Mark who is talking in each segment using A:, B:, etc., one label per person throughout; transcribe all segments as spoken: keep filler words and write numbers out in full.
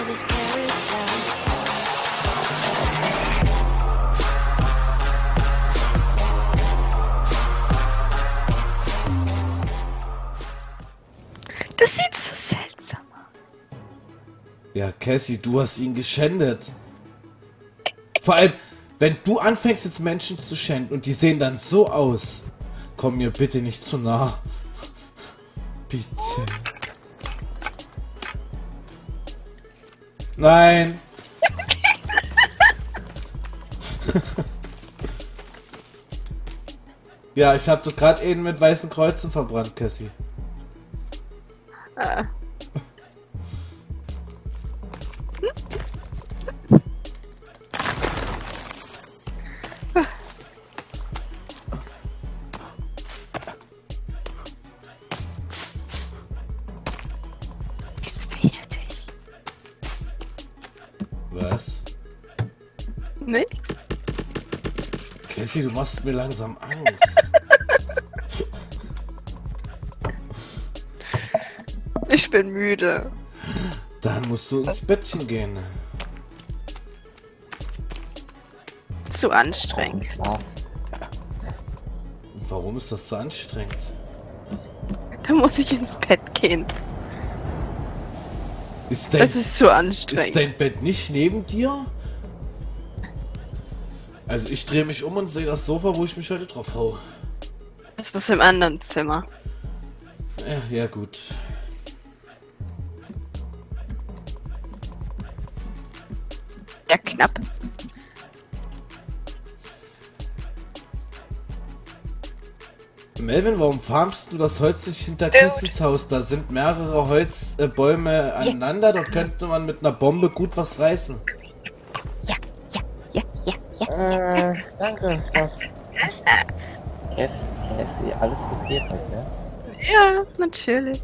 A: Das sieht so seltsam aus.
B: Ja, Cassie, du hast ihn geschändet. Vor allem, wenn du anfängst jetzt Menschen zu schänden und die sehen dann so aus. Komm mir bitte nicht zu nah. Bitte. Nein. Ja, ich hab doch gerade eben mit weißen Kreuzen verbrannt, Cassie.
A: Ah. Ist fertig.
B: Was?
A: Nichts?
B: Cassie, du machst mir langsam Angst.
A: Ich bin müde.
B: Dann musst du ins Bettchen gehen.
A: Zu anstrengend.
B: Warum ist das so anstrengend?
A: Da muss ich ins Bett gehen.
B: Ist dein,
A: Das ist zu anstrengend.
B: ist dein Bett nicht neben dir? Also ich drehe mich um und sehe das Sofa, wo ich mich heute drauf hau.
A: Das ist im anderen Zimmer.
B: Ja, ja gut.
A: Ja, knapp.
B: Melvin, warum farmst du das Holz nicht hinter
A: Dude.
B: Cassies Haus? Da sind mehrere Holzbäume äh, aneinander, dort könnte man mit einer Bombe gut was reißen.
A: Ja, ja, ja, ja, ja.
C: Äh, danke, das... Cass, Cassie, alles okay heute, ne?
A: Ja, natürlich.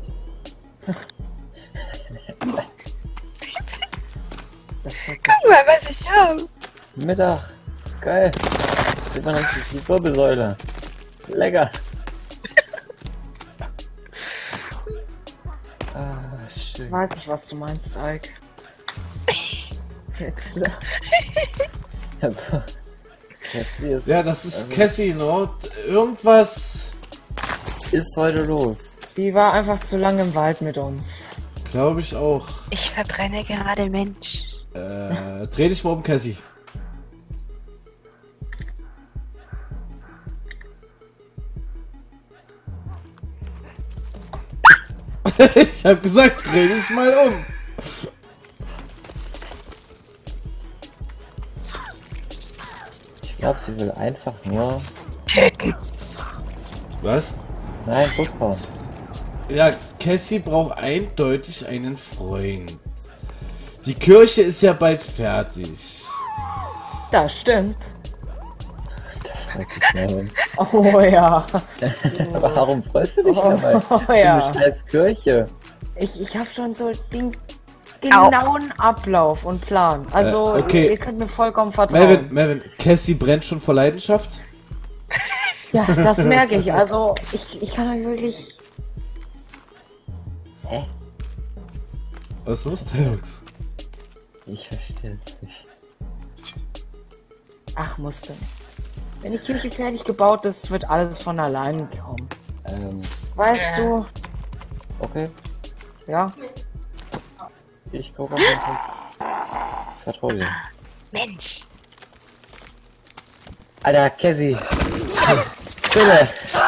C: Das hat sich...
A: Guck mal, was ich habe.
C: Mittag. Geil. Sieht man richtig die Wirbelsäule. Lecker. Ah, schön.
D: Weiß ich, was du meinst, Ike. Jetzt.
C: Also, Cassie ist,
B: Ja, das ist
C: also,
B: Cassie, ne? Irgendwas...
C: ist heute los.
D: Sie war einfach zu lange im Wald mit uns.
B: Glaube ich auch.
A: Ich verbrenne gerade Mensch.
B: Äh, dreh dich mal um, Cassie. Ich hab gesagt, dreh dich mal um.
C: Ich glaube, sie will einfach nur...
A: Töten.
B: Was?
C: Nein, Bus bauen.
B: Ja, Cassie braucht eindeutig einen Freund. Die Kirche ist ja bald fertig.
D: Das stimmt.
C: Da freut sich Melvin.
D: Oh ja.
C: Aber warum freust du dich dabei?
D: Oh ja.
C: Du scheiß Kirche.
D: Ich, ich habe schon so den genauen Ablauf und Plan. Also,
B: Äh, okay.
D: ihr könnt mir vollkommen vertrauen.
B: Melvin, Melvin, Cassie brennt schon vor Leidenschaft?
D: Ja, das merke ich. Also, ich, ich kann euch wirklich...
C: Hä?
B: Was ist los, Tyrox?
C: Ich verstehe es nicht.
D: Ach, musste. Wenn die Kirche fertig gebaut ist, wird alles von allein kommen.
C: Ähm,
D: Weißt du?
C: okay.
D: Ja.
C: Ich gucke auf den Tisch. Ich vertraue dir.
A: Mensch.
C: Alter, Cassie. Bitte.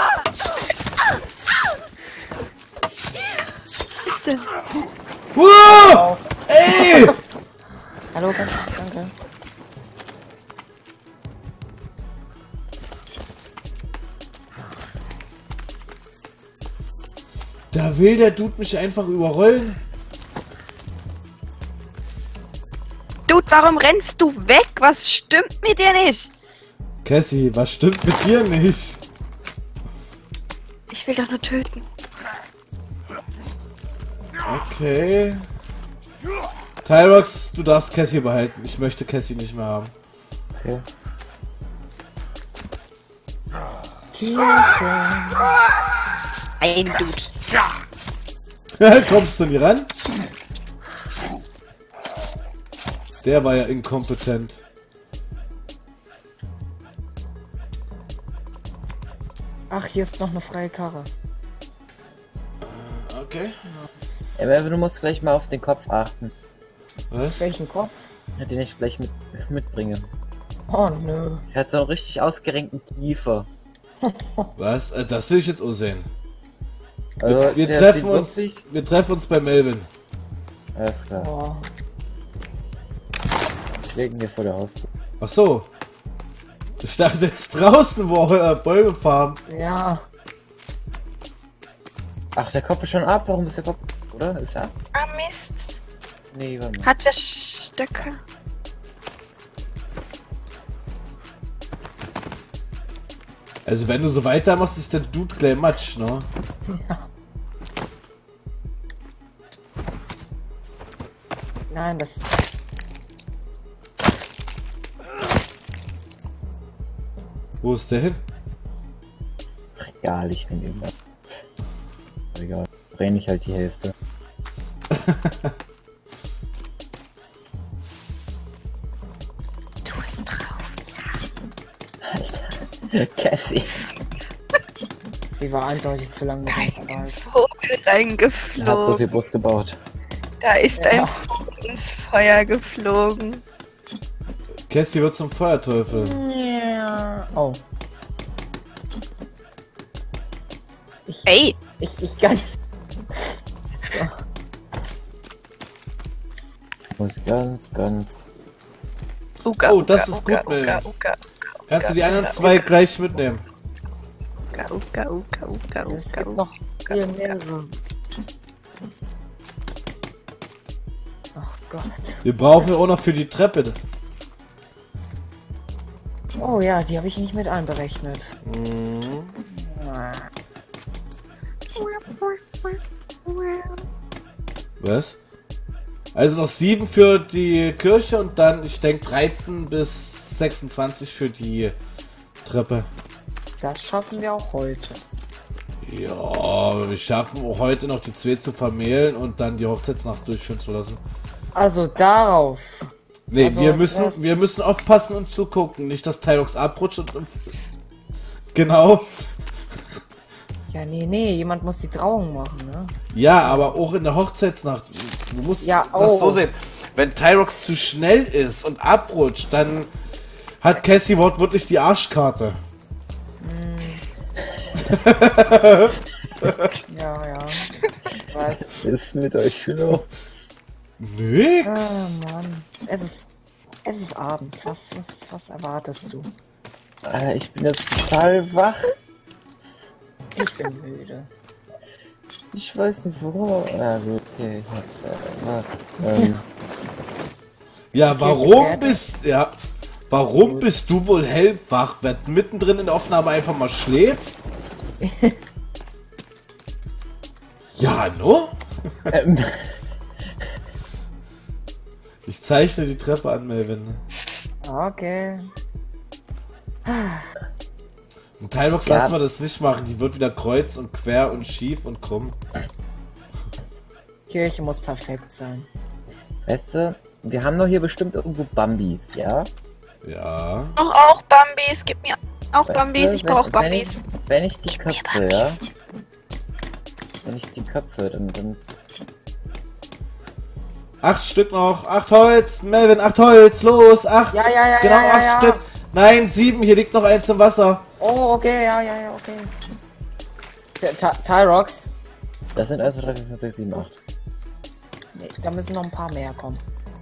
A: Was ist denn?
B: Wow! Ey!
D: Hallo, ganz danke.
B: Da will der Dude mich einfach überrollen.
A: Dude, warum rennst du weg? Was stimmt mit dir nicht?
B: Cassie, was stimmt mit dir nicht?
A: Ich will doch nur töten.
B: Okay. Tyrox, du darfst Cassie behalten. Ich möchte Cassie nicht mehr haben.
C: Okay.
D: Kirche.
A: Ein Dude.
B: Kommst du nie ran? Der war ja inkompetent.
D: Ach, hier ist noch eine freie Karre.
B: Okay.
C: Ja, aber du musst gleich mal auf den Kopf achten.
B: Was?
D: Welchen Kopf?
C: Ja, den ich gleich mit, mitbringe.
D: Oh nö.
C: Er hat so einen richtig ausgerenkten Kiefer.
B: Was? Äh, Das will ich jetzt auch sehen.
C: Also,
B: Wir, wir
C: der
B: treffen
C: sieht
B: uns.
C: wirklich-
B: Wir treffen uns bei Melvin.
C: Alles klar.
D: Oh.
C: Ich lege ihn hier vor der Haustür.
B: Ach so. Ich dachte jetzt draußen, wo euer Bäume farmen.
D: Ja.
C: Ach, der Kopf ist schon ab. Warum ist der Kopf? Oder? Ist er ab?
A: Ah, Mist.
C: Nee, warte mal.
A: Hat wer Stöcke?
B: Also wenn du so weitermachst, ist der Dude gleich Matsch, ne?
D: Nein, das ist...
B: Wo ist der hin?
C: Ach, egal, ich nehme ihn mal. Egal. Brenne ich halt die Hälfte.
A: Du bist drauf, ja.
C: Alter. Cassie.
D: Sie war eindeutig zu lang mit uns alt.
A: Vogel
C: Er
A: reingeflogen.
C: hat so viel Bus gebaut.
A: Da ist
D: Ja.
A: ein Vogel ins Feuer geflogen.
B: Cassie wird zum Feuerteufel.
D: Ja. Oh. Ich,
A: Ey,
D: ich, ich kann... So.
C: Muss ganz, ganz.
A: Uga,
B: Oh, das
A: Uga,
B: ist
A: Uga,
B: gut, Mel.
A: Uga, Uga,
B: Kannst du die anderen
A: Uga,
B: zwei
A: Uga,
B: gleich mitnehmen?
A: Uga, Uga, Uga, Uga,
D: Also es
A: Uga,
D: gibt
A: Uga.
D: noch viel mehrere. Ach Gott.
B: Wir brauchen ja auch noch für die Treppe.
D: Oh ja, die habe ich nicht mit einberechnet.
B: Mhm.
D: Ah.
B: Was? Also noch sieben für die Kirche und dann, ich denke, dreizehn bis sechsundzwanzig für die Treppe.
D: Das schaffen wir auch heute.
B: Ja, aber wir schaffen auch heute noch die zwei zu vermählen und dann die Hochzeitsnacht durchführen zu lassen.
D: Also darauf.
B: Nee,
D: Also,
B: wir müssen
D: das-
B: wir müssen aufpassen und zugucken, nicht dass Tyrox abrutscht und... und genau.
D: Ja, nee, nee, jemand muss die Trauung machen, ne?
B: Ja, aber auch in der Hochzeitsnacht. Du musst
D: Ja,
B: das
D: oh.
B: so sehen. Wenn Tyrox zu schnell ist und abrutscht, dann hat Cassie wortwörtlich die Arschkarte.
D: Ja, ja. Was?
C: Was ist mit euch los?
B: Nix.
D: Ah, Mann. Es ist. Es ist abends. Was, was, was erwartest du?
C: Ah, ich bin jetzt total wach.
D: Ich bin müde.
C: Ich weiß nicht warum. Ah, gut, okay. Äh, äh, ähm,
B: Ja,
D: die
B: warum
D: Kirche
B: bist ja, warum bist du wohl hellwach, wenn mittendrin in der Aufnahme einfach mal schläft? Ja, no?
C: ähm,
B: Ich zeichne die Treppe an, Melvin.
D: Okay.
B: Und Tyrox
C: Ja.
B: lassen wir das nicht machen. Die wird wieder kreuz und quer und schief und krumm.
D: Kirche muss perfekt sein.
C: weißt du, wir haben doch hier bestimmt irgendwo Bambis, ja?
B: Ja.
A: Noch auch Bambis, gib mir auch
C: Weißt
A: Bambis,
C: du,
A: ich
C: wenn-
A: brauche
C: wenn ich-
A: Bambis.
C: Wenn ich die
A: Gib mir
C: Köpfe, ja?
A: Bambis.
C: Wenn ich die Köpfe, dann, dann
B: Acht Stück noch. Acht Holz. Melvin, acht Holz. Los. Acht.
D: Ja, ja, ja,
B: Genau,
D: ja, ja,
B: acht
D: ja.
B: Stück. Nein, sieben. Hier liegt noch eins im Wasser.
D: Oh, okay, ja, ja, ja, okay. Ty- Ty- Tyrox.
C: das sind also drei, vier, fünf, sechs, sieben, acht.
D: Nee, da müssen noch ein paar mehr kommen.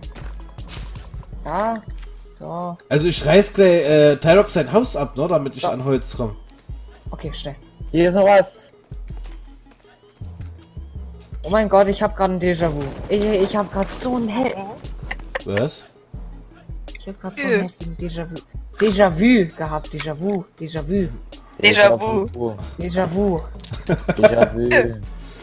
D: Da. So.
B: Also ich reiß gleich äh, Tyrox sein Haus ab, ne, damit ich
D: So.
B: an Holz komme.
D: Okay, schnell.
C: Hier ist noch was.
D: Oh mein Gott, ich habe gerade ein Déjà-vu. Ich, ich habe gerade so ein Hel
B: Was?
D: Ich habe gerade so einen heftigen Déjà-vu. Déjà-vu gehabt. Déjà-vu. Déjà-vu.
A: Déjà-vu.
D: Déjà-vu.
C: Déjà-vu.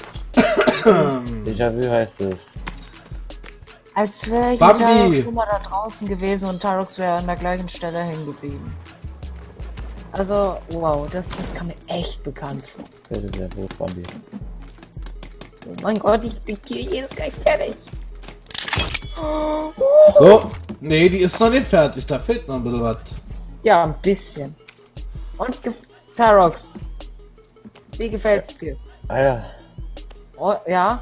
C: Déjà-vu heißt es.
D: Als wäre ich
B: Bambi.
D: da schon mal da draußen gewesen und Tyrox wäre an der gleichen Stelle hängen geblieben. Also, wow, das, das kam mir echt bekannt vor.
C: Déjà-vu, Bambi.
D: Oh mein Gott, die, die Kirche ist gleich fertig.
B: So, Nee, die ist noch nicht fertig. Da fehlt noch ein bisschen was.
D: Ja, ein bisschen. Und gef Tarox. Wie gefällt's dir?
C: Alter,
D: Oh, ja?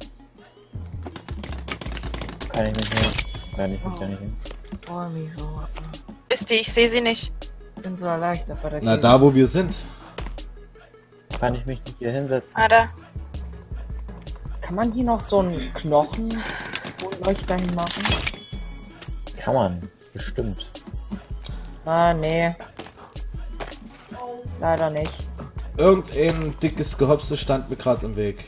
C: kann ich mich nicht. Kann ich mich da nicht hin.
D: Oh, mich so.
A: Ist die, ich sehe sie nicht.
D: Ich bin so erleichtert bei der
B: Na,
D: Kiste.
B: da wo wir sind.
C: Kann ich mich nicht hier hinsetzen?
A: Ah, da.
D: Kann man hier noch so einen Knochen-Leuchter hinmachen?
C: Kann man, bestimmt.
D: Ah, nee. Leider nicht.
B: Irgendein dickes Gehopse stand mir gerade im Weg.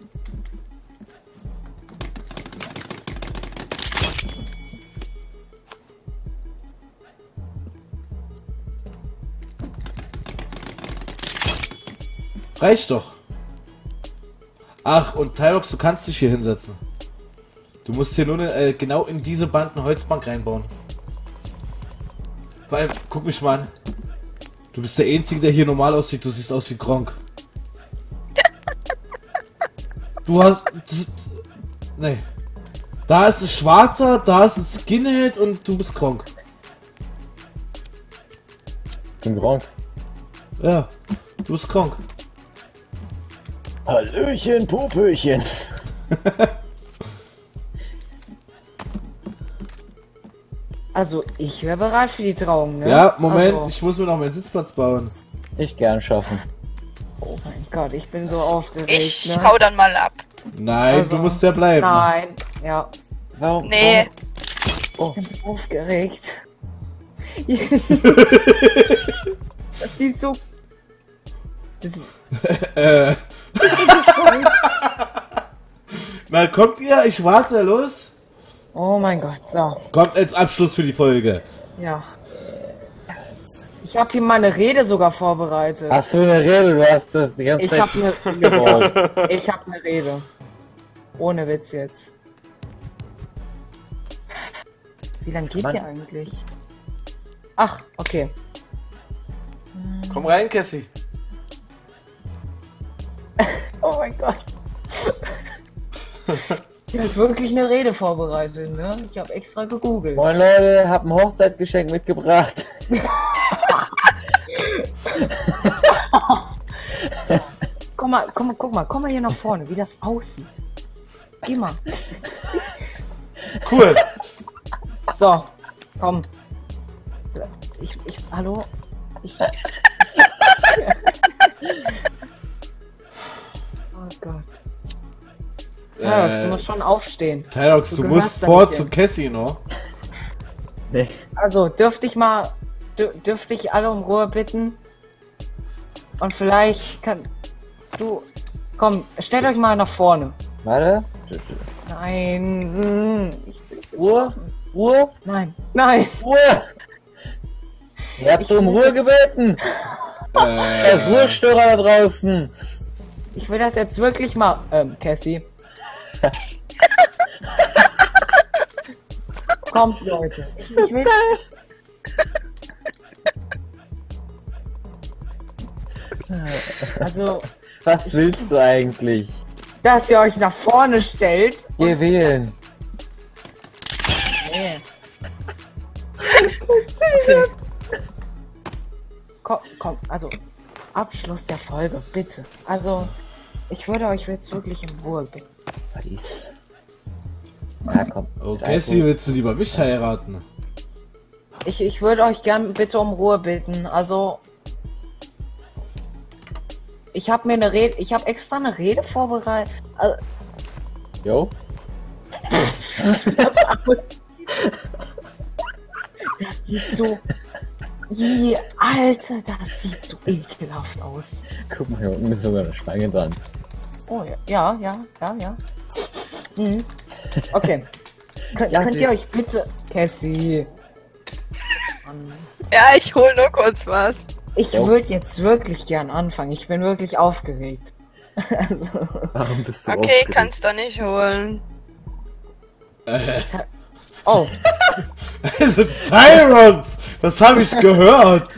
B: Reicht doch. Ach, und Tyrox, du kannst dich hier hinsetzen. Du musst hier nur ne, äh, genau in diese Bank eine Holzbank reinbauen. Weil, guck mich mal an. Du bist der Einzige, der hier normal aussieht. Du siehst aus wie Gronk. Du hast... Du, nee. Da ist ein Schwarzer, da ist ein Skinhead und du bist Gronk.
C: Ich bin Gronk.
B: Ja, du bist Gronk.
C: Hallöchen, Popöchen.
D: Also, ich wäre bereit für die Trauung, ne?
B: Ja, Moment,
D: Also,
B: ich muss mir noch meinen Sitzplatz bauen.
C: Ich gern schaffen.
D: oh mein Gott, ich bin so aufgeregt,
A: Ich
D: ne?
A: hau dann mal ab.
B: Nein,
D: Also,
B: du musst ja bleiben.
D: Nein, ja.
C: Warum?
A: Nee.
D: Ich bin so aufgeregt. Das sieht so... Das ist...
B: Äh. Na, kommt ihr? Ich warte, los.
D: Oh mein Gott, so.
B: Kommt als Abschluss für die Folge.
D: Ja. Ich habe hier meine Rede sogar vorbereitet.
C: Hast du eine Rede? Du hast das die ganze
D: Ich
C: Zeit
D: habe eine
C: gebaut.
D: Ich habe eine Rede. Ohne Witz jetzt. Wie lange geht
C: Mann.
D: die eigentlich? Ach, okay.
B: Komm rein, Cassie.
D: Oh mein Gott. Ich habe wirklich eine Rede vorbereitet, ne? Ich habe extra gegoogelt.
C: Moin Leute, hab ein Hochzeitsgeschenk mitgebracht.
D: Guck mal, guck mal, guck mal, guck mal hier nach vorne, wie das aussieht. Geh mal.
B: Cool.
D: So, komm. Ich, ich, hallo? Ich, ich, oh Gott. Ja, du musst schon aufstehen.
B: Tyrox, du,
D: Du
B: musst
D: gehörst da
B: vor
D: nicht
B: zu
D: hin.
B: Cassie noch.
C: Nee.
D: Also, dürfte ich mal, dür, dürfte ich alle um Ruhe bitten? Und vielleicht kann, du, komm, stellt euch mal nach vorne.
C: Warte.
D: Nein, ich will es jetzt
C: Ruhe.
D: machen.
C: Ruhe.
D: Nein, nein.
C: Ruhe. Ihr habt
D: Ich
C: so um
D: will
C: Ruhe
D: jetzt-
C: gebeten. Er ist
B: Äh,
C: Ruhestörer da draußen.
D: Ich will das jetzt wirklich mal, ähm, Cassie. Kommt, Leute. Ich will, also,
C: Was willst du eigentlich?
D: dass ihr euch nach vorne stellt.
C: Geh wählen.
D: Nee. Okay. Komm, komm, also, Abschluss der Folge, bitte. Also, ich würde euch jetzt wirklich in Ruhe bitten.
C: Paris. Ja, komm.
B: oh,
C: Mit
B: Cassie,
C: Alkohol.
B: willst du lieber mich heiraten?
D: Ich, ich würde euch gern bitte um Ruhe bitten. Also, ich habe mir eine Rede, ich habe extra eine Rede vorbereitet. Also,
C: Jo.
D: das, aussieht- das sieht so, Ih, Alter, das sieht so ekelhaft aus.
C: Guck mal, hier unten ist sogar eine Schlange dran.
D: Oh ja, ja, ja, ja, ja. Mhm. Okay. Kön
C: Ja,
D: könnt
C: sie-
D: ihr euch bitte, Cassie? Mann.
A: Ja, ich hol nur kurz was.
D: Ich
C: Jo.
D: würde jetzt wirklich gern anfangen. Ich bin wirklich aufgeregt. Also,
C: Warum bist du
A: Okay,
C: aufgeregt?
A: kannst du nicht holen.
D: oh,
B: Also, Tyrox, das habe ich gehört.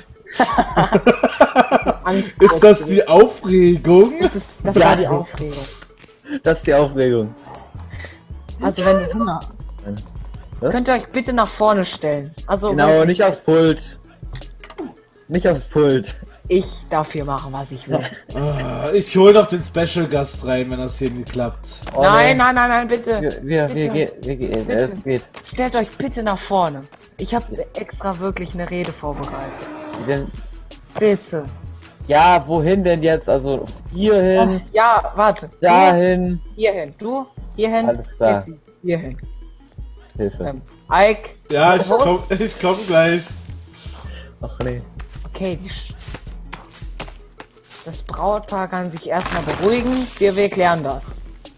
D: Angst.
B: Ist das die Aufregung?
D: Das, ist, das
C: Ja.
D: war die Aufregung.
C: Das ist die Aufregung.
D: Also wenn du Hunger,
C: Was?
D: Könnt ihr euch bitte nach vorne stellen? Also
C: Genau,
D: wirklich
C: nicht aufs
D: jetzt.
C: Pult. Nicht aufs Pult.
D: Ich darf hier machen, was ich will.
B: Ah, ich hol doch den Special Gast rein, wenn das hier nicht klappt.
C: Oh,
D: nein,
C: nee.
D: nein, nein, nein, bitte.
C: Wir, wir,
D: Bitte.
C: wir, gehen, wir gehen.
D: Bitte.
C: Es geht.
D: Stellt euch bitte nach vorne. Ich habe extra wirklich eine Rede vorbereitet.
C: Wie denn?
D: Bitte.
C: Ja, wohin denn jetzt? Also hier hin,
D: Oh, ja, warte.
C: dahin.
D: Du, hierhin. Du, hierhin.
C: Alles klar.
D: Jessie, hierhin.
C: Hilfe.
D: Ähm, Ike.
B: Ja, ich
D: Los.
B: komm, ich komm gleich.
C: Ach nee.
D: Okay, die Sch das Brautpaar kann sich erstmal beruhigen. Wir, wir klären das.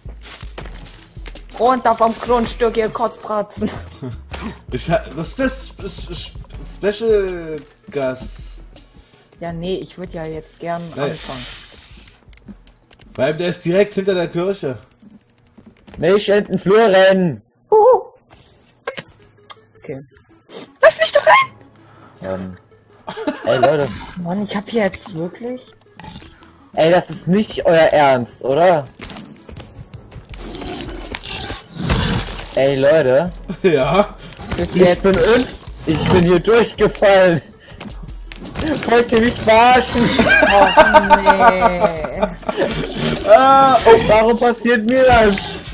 D: Runter vom Grundstück, ihr Kottbratzen.
B: Ich ha das ist das Sp- Sp- Special Gast.
D: Ja, nee, ich würde ja jetzt gern
B: Nein.
D: anfangen.
B: Weil der ist direkt hinter der Kirche.
C: Nicht in den Flur rennen.
D: Huhu. Okay.
A: Lass mich doch rein!
C: Ähm. Ey Leute.
D: Mann, ich habe hier jetzt wirklich...
C: Ey, das ist nicht euer Ernst, oder? Ey Leute.
B: Ja.
D: Bis
C: Ich
D: jetzt...
C: bin und ich bin hier durchgefallen. Wollt ihr mich verarschen?
D: Oh, nee.
B: Ah,
C: Oh, warum passiert mir das?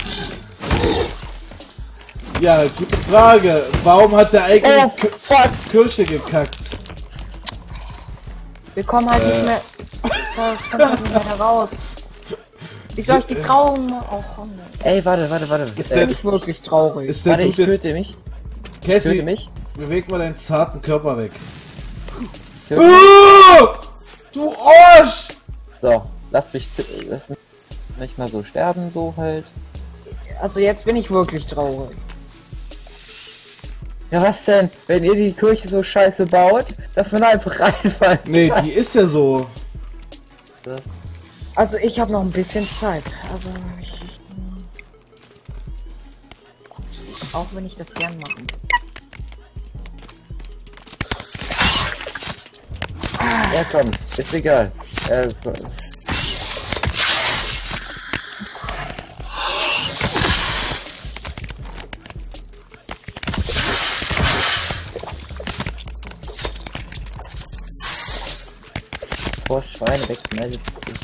B: ja, gute Frage. Warum hat der eigene
C: Oh,
B: Ki-
C: fuck.
B: Kirche gekackt?
D: Wir kommen halt nicht mehr... Wir kommen halt nicht mehr da raus. Wie soll ich die Trauung... Oh, nee.
C: Ey, warte, warte, warte.
B: Ist
C: Äh,
B: der-
D: Bin ich wirklich traurig.
B: Ist der
C: warte, ich
B: Dude jetzt...
C: töte mich. Ich töte
B: Cassie,
C: mich.
B: beweg mal deinen zarten Körper weg.
C: Ich töte mich.
B: Oh, du Arsch!
C: So, lass mich, lass mich nicht mal so sterben, so halt.
D: Also jetzt bin ich wirklich traurig.
C: Ja, was denn? Wenn ihr die Kirche so scheiße baut, dass man da einfach reinfallen
B: Nee,
C: kann.
B: die ist ja so.
D: Also ich habe noch ein bisschen Zeit. Also ich, ich... Auch wenn ich das gern machen.
C: Ja, komm, ist egal. Äh, Boah, Schweine weg, nein,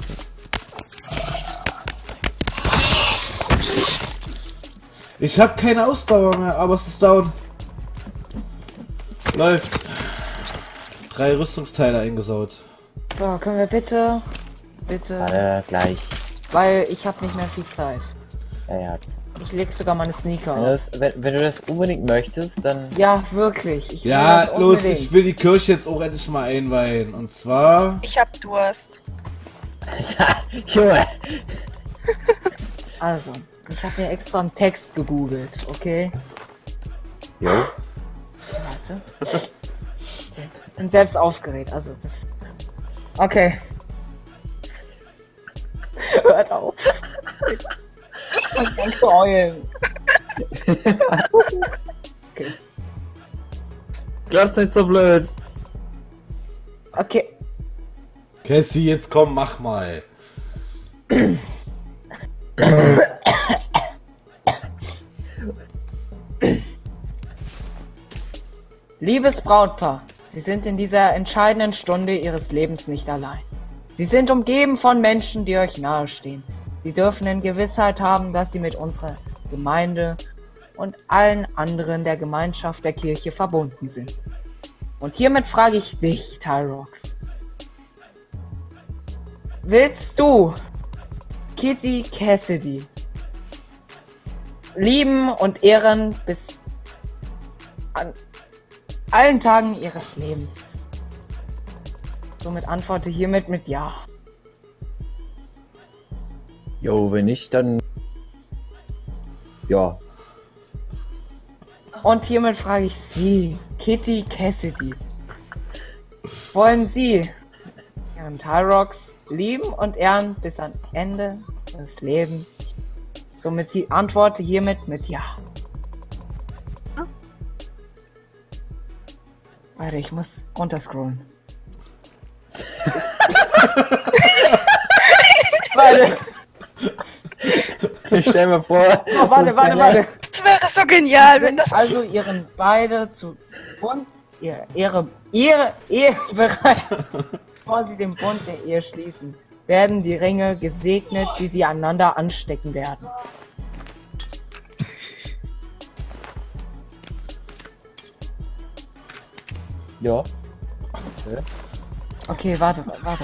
B: Ich habe keine Ausdauer mehr, aber es ist down. Läuft. Drei Rüstungsteile eingesaut.
D: So, können wir bitte... Bitte...
C: Warte, gleich.
D: Weil ich habe nicht mehr viel Zeit.
C: Ja, ja.
D: Ich leg sogar meine Sneaker
C: Wenn du,
D: auf.
C: das, wenn, wenn du das unbedingt möchtest, dann...
D: Ja, wirklich. Ich will
B: Ja,
D: das
B: los,
D: unbedingt.
B: ich will die Kirche jetzt auch endlich mal einweihen. Und zwar...
A: Ich hab Durst.
C: Junge!
D: Also, ich habe mir extra einen Text gegoogelt, okay?
C: Jo.
D: Warte. Okay. Bin selbst aufgeregt, also das... Okay. Hört auf. Ich fang an zu heulen. Okay.
C: Glaub's nicht so blöd.
D: Okay.
B: Cassie, jetzt komm, mach mal.
D: Liebes Brautpaar, Sie sind in dieser entscheidenden Stunde Ihres Lebens nicht allein. Sie sind umgeben von Menschen, die euch nahestehen. Sie dürfen in Gewissheit haben, dass Sie mit unserer Gemeinde und allen anderen der Gemeinschaft der Kirche verbunden sind. Und hiermit frage ich dich, Tyrox. Willst du Kitty Cassidy lieben und ehren bis an allen Tagen ihres Lebens? Somit antworte hiermit mit Ja.
C: Jo, wenn nicht, dann... Ja.
D: Und hiermit frage ich Sie, Kitty Cassidy. Wollen Sie Ihren Tyrox lieben und ehren bis ans Ende des Lebens? Somit die antworte hiermit mit Ja. Warte, ich muss runterscrollen. Warte,
C: Ich stell mir vor...
D: oh, warte, warte, warte.
A: Das wäre so genial,
D: Sie
A: wenn
D: sind
A: das...
D: also ihren beide zu Bund, ihr, ihre, ihre Ehe bereit, bevor sie den Bund der Ehe schließen, werden die Ringe gesegnet, die sie einander anstecken werden.
C: Ja.
D: Okay, warte, warte.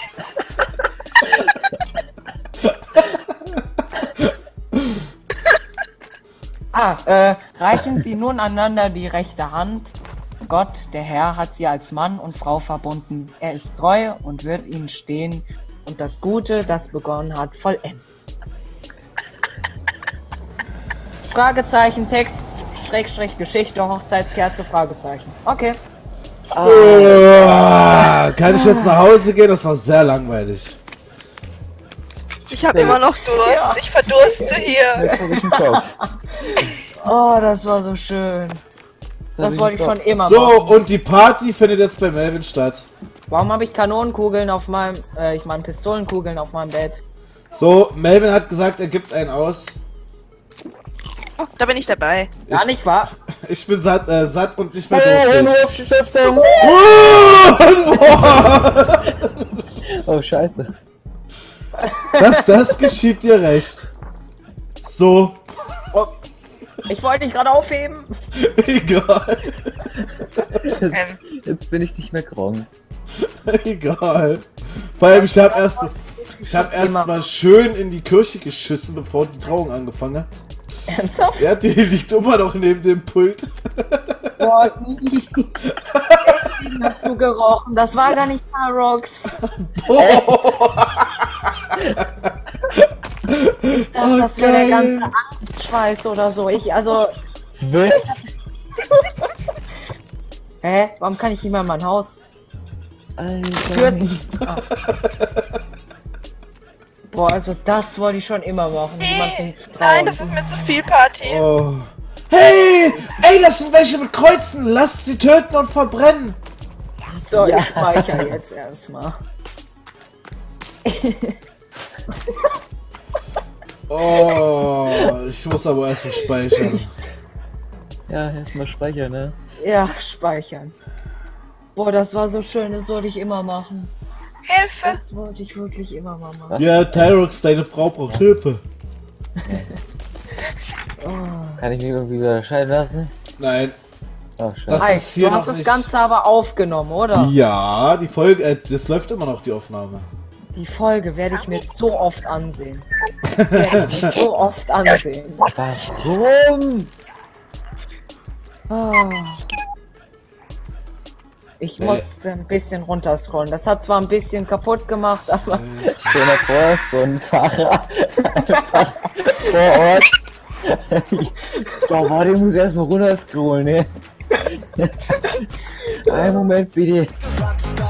D: Ah, äh, reichen Sie nun einander die rechte Hand. Gott, der Herr, hat sie als Mann und Frau verbunden. Er ist treu und wird ihnen stehen und das Gute, das begonnen hat, vollenden. Fragezeichen, Text, Schrägstrich, Geschichte, Hochzeitskerze, Fragezeichen. Okay.
B: Ah, kann ich jetzt nach Hause gehen? Das war sehr langweilig.
A: Ich habe immer noch Durst.
D: Ja.
A: Ich verdurste hier.
C: Jetzt hab ich einen Kopf.
D: Oh, das war so schön. Das wollte ich schon immer
B: So,
D: machen.
B: und die Party findet jetzt bei Melvin statt.
D: Warum habe ich Kanonenkugeln auf meinem, äh, ich meine Pistolenkugeln auf meinem Bett?
B: So, Melvin hat gesagt, er gibt einen aus.
A: Oh, da bin ich dabei.
D: Gar nicht wahr?
B: Ich bin satt, äh, satt und nicht mehr
C: Hey,
B: durstig.
C: Stiftung! Oh, scheiße.
B: Das, das geschieht dir recht. So,
D: Oh, ich wollte dich gerade aufheben.
B: egal.
C: Jetzt, jetzt bin ich nicht mehr krank.
B: Egal. Vor allem, ich habe erst, ich habe erst
D: Immer.
B: mal schön in die Kirche geschissen, bevor die Trauung angefangen hat.
D: Ernsthaft?
B: Ja, die liegt immer noch neben dem Pult.
D: Boah, deswegen hast du gerochen. Das war gar nicht Tarox. Ich dachte,
B: Oh,
D: das wäre der
B: geil.
D: ganze Angstschweiß oder so. Ich, also,
C: Was?
D: hä? Warum kann ich nicht mehr in mein Haus?
C: Alter.
D: Für... Ah. Boah, also das wollte ich schon immer machen. Jemanden trauen.
A: Nein, das ist mir zu viel Party.
B: Oh. Hey! Ey, das sind welche mit Kreuzen! Lasst sie töten und verbrennen!
D: So,
C: Ja.
D: ich speichere jetzt erstmal.
B: Oh, ich muss aber erst mal speichern.
C: Ja, erstmal speichern, ne?
D: Ja, speichern. Boah, das war so schön, das wollte ich immer machen.
A: Hilfe!
D: Das wollte ich wirklich immer mal machen.
C: Was?
B: Ja, Tyrox, deine Frau braucht Hilfe.
C: Kann ich mich irgendwie unterscheiden lassen?
B: Nein.
C: Oh, scheiße.
B: Das
D: Hi,
B: ist hier
D: du hast
B: noch
D: das
B: nicht-
D: Ganze aber aufgenommen, oder?
B: Ja, die Folge, äh, das läuft immer noch, die Aufnahme.
D: Die Folge werde ich mir so oft ansehen. Werde ich so oft ansehen.
C: Warum?
D: Oh. Ich musste ein bisschen runterscrollen. Das hat zwar ein bisschen kaputt gemacht, aber
C: Stell dir vor, so ein Fahrer einfach vor Ort. So, warte, ich muss erstmal runterscrollen, ne? Einen Moment, bitte.